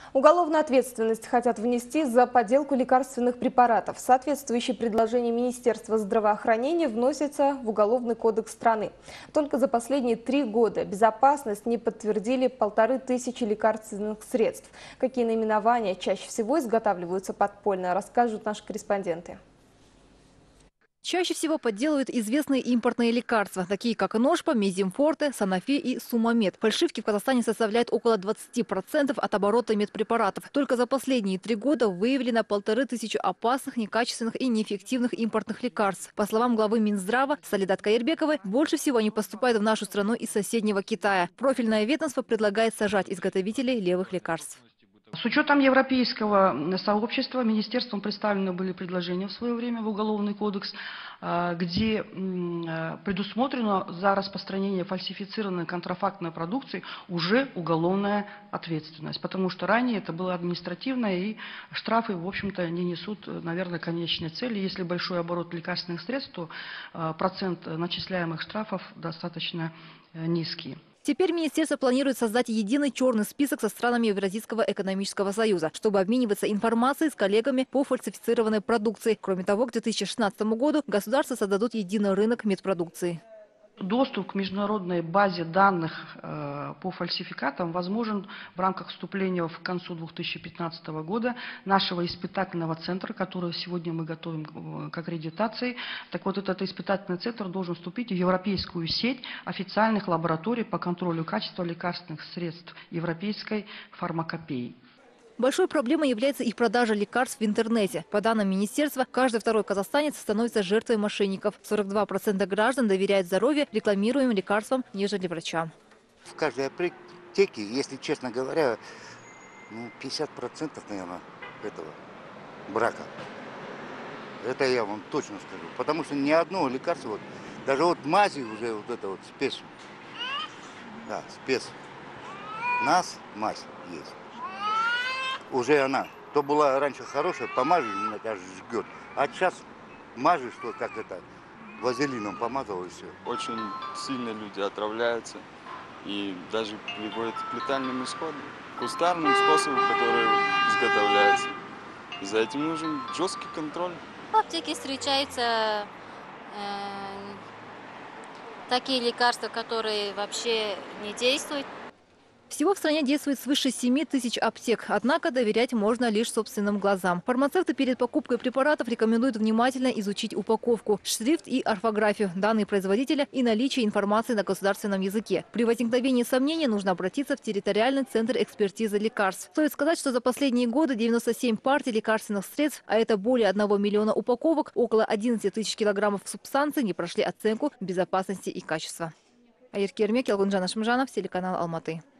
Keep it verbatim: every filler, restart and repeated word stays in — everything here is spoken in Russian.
Уголовную ответственность хотят внести за подделку лекарственных препаратов. Соответствующее предложение Министерства здравоохранения вносится в Уголовный кодекс страны. Только за последние три года безопасность не подтвердили полторы тысячи лекарственных средств. Какие наименования чаще всего изготавливаются подпольно, расскажут наши корреспонденты. Чаще всего подделывают известные импортные лекарства, такие как Ношпа, Мезимфорте, Санофи и Сумамед. Фальшивки в Казахстане составляют около двадцати процентов от оборота медпрепаратов. Только за последние три года выявлено полторы тысячи опасных, некачественных и неэффективных импортных лекарств. По словам главы Минздрава Салидат Каирбековой, больше всего они поступают в нашу страну из соседнего Китая. Профильное ведомство предлагает сажать изготовителей левых лекарств. С учетом европейского сообщества министерством представлены были предложения в свое время в Уголовный кодекс, где предусмотрено за распространение фальсифицированной контрафактной продукции уже уголовная ответственность. Потому что ранее это было административное, и штрафы, в общем-то, не несут, наверное, конечной цели. Если большой оборот лекарственных средств, то процент начисляемых штрафов достаточно низкий. Теперь министерство планирует создать единый черный список со странами Евразийского экономического союза, чтобы обмениваться информацией с коллегами по фальсифицированной продукции. Кроме того, к две тысячи шестнадцатому году государства создадут единый рынок медпродукции. Доступ к международной базе данных э, по фальсификатам возможен в рамках вступления в концу две тысячи пятнадцатого года нашего испытательного центра, который сегодня мы готовим к аккредитации. Так вот, этот испытательный центр должен вступить в европейскую сеть официальных лабораторий по контролю качества лекарственных средств европейской фармакопеи. Большой проблемой является их продажа лекарств в интернете. По данным министерства, каждый второй казахстанец становится жертвой мошенников. сорок два процента граждан доверяют здоровью рекламируемым лекарствам, нежели врачам. В каждой аптеке, если честно говоря, ну, пятьдесят процентов, наверное, этого брака. Это я вам точно скажу. Потому что ни одно лекарство, вот, даже вот мази уже вот это вот спец. Да, спец. Нас мазь есть. Уже она, то была раньше хорошая, помажешь, меня даже жгет. А сейчас мажешь, что как это, вазелином помазал и все. Очень сильно люди отравляются и даже приводят к летальным исходам, кустарным способам, которые изготовляются. И за этим нужен жесткий контроль. В аптеке встречаются э, такие лекарства, которые вообще не действуют. Всего в стране действует свыше семи тысяч аптек. Однако доверять можно лишь собственным глазам. Фармацевты перед покупкой препаратов рекомендуют внимательно изучить упаковку, шрифт и орфографию, данные производителя и наличие информации на государственном языке. При возникновении сомнений нужно обратиться в территориальный центр экспертизы лекарств. Стоит сказать, что за последние годы девяносто семь партий лекарственных средств, а это более одного миллиона упаковок, около одиннадцати тысяч килограммов субстанций не прошли оценку безопасности и качества. Айыр Кермек, Ялгунжан Ашмжанов, телеканал Алматы.